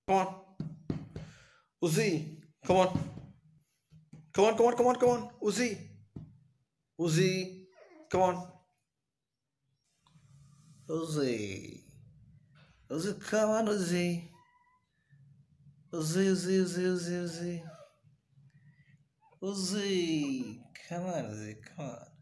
Come on. Uzi. Come on. Come on, come on, come on, come on. Uzi. Uzi. Come on. Uzi. Uzi, come on, Uzi. Uzi, Uzi, Uzi, Uzi, Uzi. Uzi. Come on, Uzi, come on.